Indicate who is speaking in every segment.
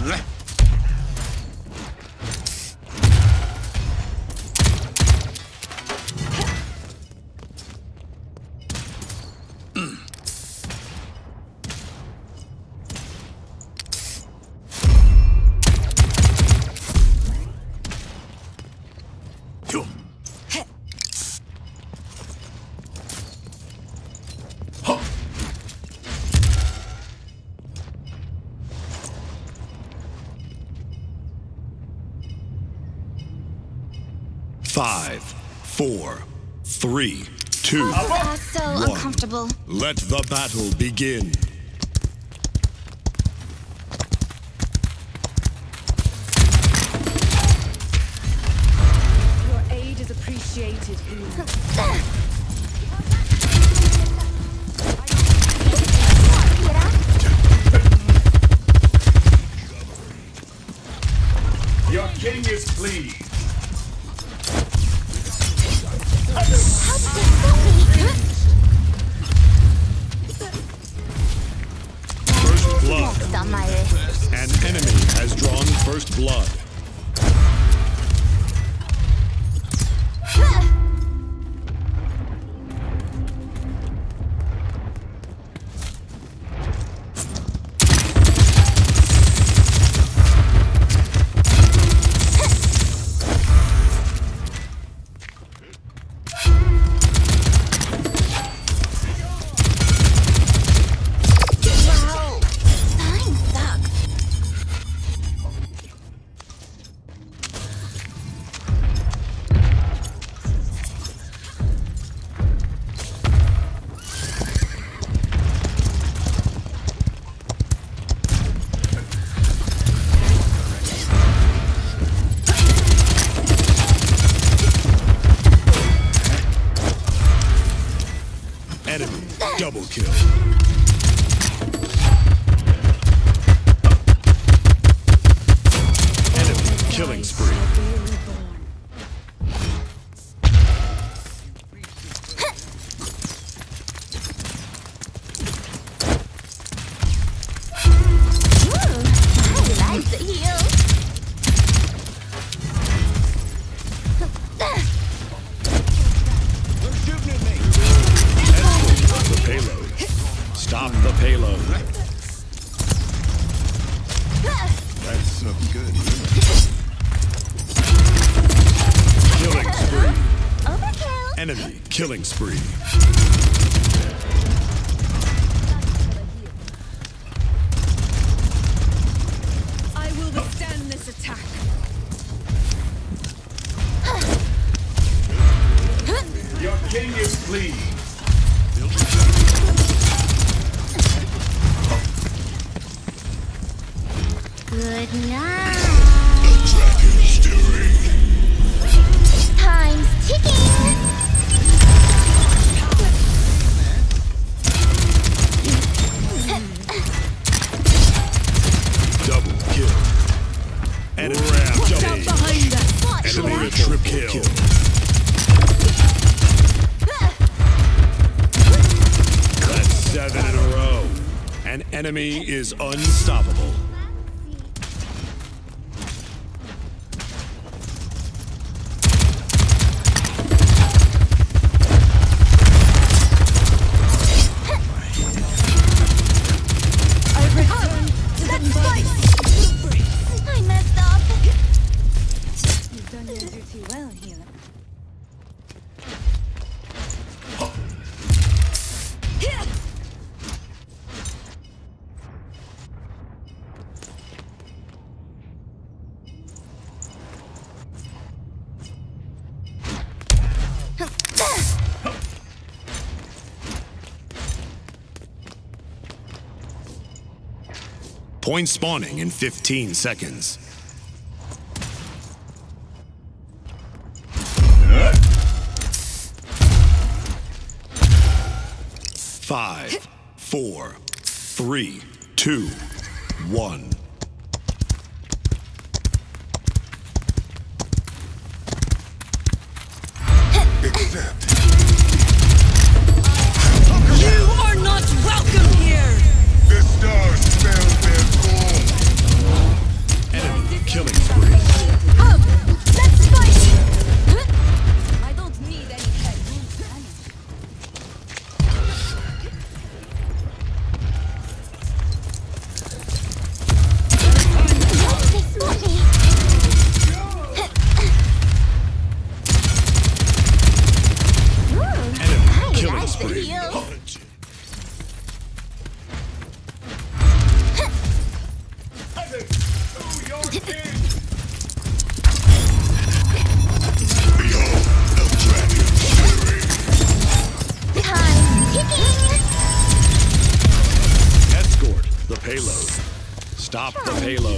Speaker 1: Five, 4, 3, 2,
Speaker 2: So
Speaker 1: 1.
Speaker 2: uncomfortable.
Speaker 1: Let the battle begin.
Speaker 3: Your aid is appreciated here.
Speaker 4: Your king is pleased.
Speaker 1: First blood.
Speaker 2: It's on my wrist.
Speaker 1: An enemy has drawn first blood.
Speaker 2: Time sucks.
Speaker 1: Enemy double kill. Enemy killing spree.
Speaker 2: I like the heel.
Speaker 1: Escort the payload. Stop the payload.
Speaker 4: That's so good.
Speaker 1: Killing spree.
Speaker 2: Overkill.
Speaker 1: Enemy killing spree.
Speaker 3: I will withstand this attack.
Speaker 4: Your king is pleased.
Speaker 2: Good night.
Speaker 1: Dragon stirring.
Speaker 2: Time's ticking.
Speaker 1: Double kill. Enemy double.
Speaker 3: Behind us.
Speaker 1: Enemy triple kill. That's 7 in a row. An enemy is unstoppable.
Speaker 3: I return to the fight.
Speaker 2: I messed up.
Speaker 3: You've done your duty well, healer.
Speaker 1: Point spawning in 15 seconds. Five, 4, 3, 2, 1.
Speaker 4: Accept.
Speaker 3: You are not welcome here.
Speaker 4: The stars spell their doom. Behold the dragon's fury.
Speaker 2: Time ticking.
Speaker 1: Escort the payload. Stop the payload.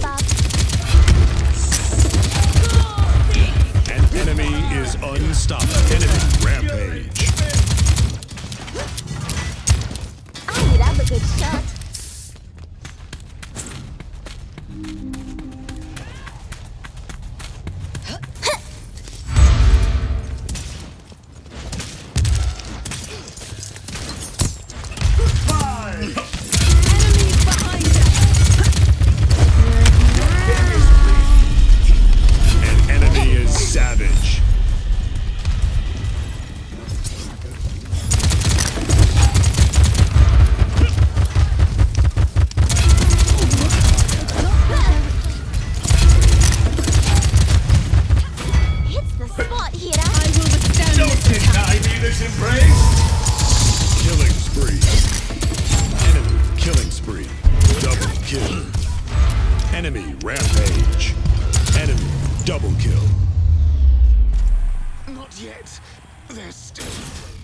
Speaker 1: An enemy is unstoppable. Enemy rampage.
Speaker 2: I would have a good shot.
Speaker 3: Enemies behind us.
Speaker 1: An enemy is savage.
Speaker 2: Hits the spot, Hira.
Speaker 3: I will withstand
Speaker 4: Don't
Speaker 3: this attack.
Speaker 4: deny me this embrace.
Speaker 1: Killing spree. Enemy killing spree. Double kill. Enemy rampage. Enemy double kill.
Speaker 4: Not yet. There's still